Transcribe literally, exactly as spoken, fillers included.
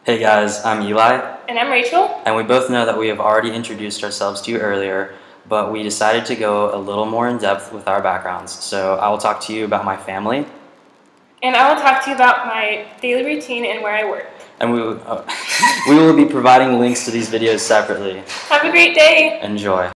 Hey guys, I'm Eli. And I'm Rachel. And we both know that we have already introduced ourselves to you earlier, but we decided to go a little more in depth with our backgrounds. So I will talk to you about my family. And I will talk to you about my daily routine and where I work. And we will, uh, we will be providing links to these videos separately. Have a great day. Enjoy.